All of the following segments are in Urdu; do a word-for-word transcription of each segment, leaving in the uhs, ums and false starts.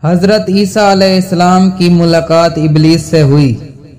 حضرت عیسیٰ علیہ السلام کی ملاقات ابلیس سے ہوئی۔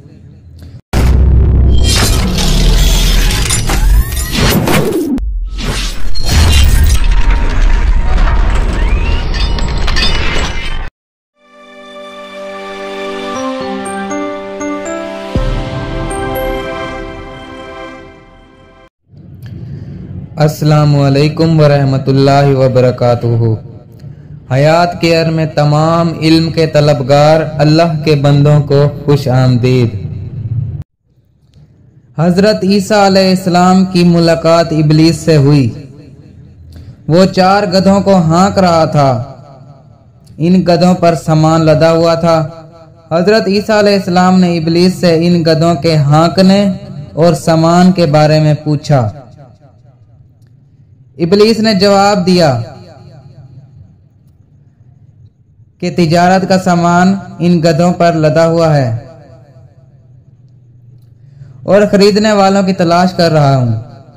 السلام علیکم ورحمۃ اللہ وبرکاتہ۔ حیات کیئر میں تمام علم کے طلبگار اللہ کے بندوں کو خوش آمدید۔ حضرت عیسیٰ علیہ السلام کی ملاقات ابلیس سے ہوئی۔ وہ چار گدھوں کو ہانک رہا تھا۔ ان گدھوں پر سامان لدا ہوا تھا۔ حضرت عیسیٰ علیہ السلام نے ابلیس سے ان گدھوں کے ہانکنے اور سامان کے بارے میں پوچھا۔ ابلیس نے جواب دیا کہ تجارت کا سامان ان گدھوں پر لدا ہوا ہے اور خریدنے والوں کی تلاش کر رہا ہوں۔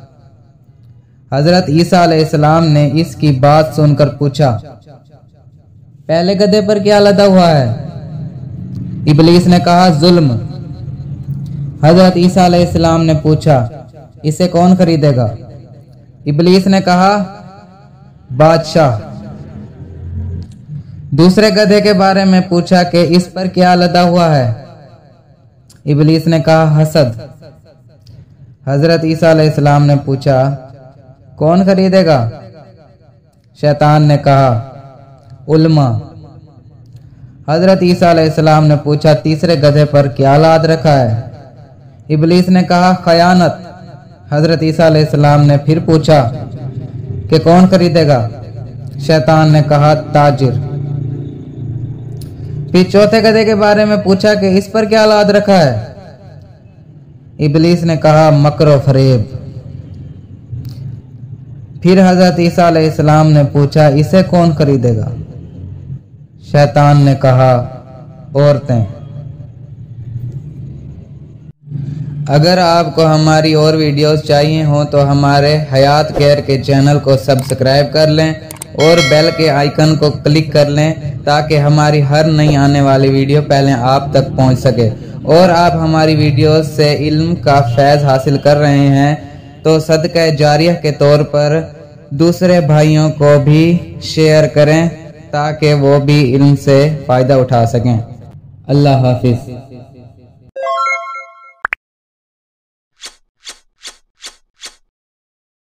حضرت عیسیٰ علیہ السلام نے اس کی بات سن کر پوچھا، پہلے گدھے پر کیا لدا ہوا ہے؟ ابلیس نے کہا، ظلم۔ حضرت عیسیٰ علیہ السلام نے پوچھا، اسے کون خریدے گا؟ ابلیس نے کہا، بادشاہ۔ دوسرے گدھے کے بارے میں پوچھا کہ اس پر کیا لدا ہوا ہے؟ ابلیس نے کہا، حسد۔ حضرت عیسیٰ علیہ السلام نے پوچھا، کون خریدے گا؟ شیطان نے کہا، علماء۔ حضرت عیسیٰ علیہ السلام نے پوچھا، تیسرے گدھے پر کیا لاد رکھا ہے؟ ابلیس نے کہا، خیانت۔ حضرت عیسیٰ علیہ السلام نے پھر پوچھا کہ کون خریدے گا؟ شیطان نے کہا، تاجر۔ پھر چوتھے گدھے کے بارے میں پوچھا کہ اس پر کیا لاد رکھا ہے؟ ابلیس نے کہا، مکر و فریب۔ پھر حضرت عیسیٰ علیہ السلام نے پوچھا، اسے کون خریدے گا؟ شیطان نے کہا، عورتیں۔ اگر آپ کو ہماری اور ویڈیوز چاہیے ہوں تو ہمارے حیات کیئر کے چینل کو سبسکرائب کر لیں اور بیل کے آئیکن کو کلک کر لیں تاکہ ہماری ہر نئی آنے والی ویڈیو پہلے آپ تک پہنچ سکے۔ اور آپ ہماری ویڈیوز سے علم کا فیض حاصل کر رہے ہیں تو صدقہ جاریہ کے طور پر دوسرے بھائیوں کو بھی شیئر کریں تاکہ وہ بھی علم سے فائدہ اٹھا سکیں۔ اللہ حافظ۔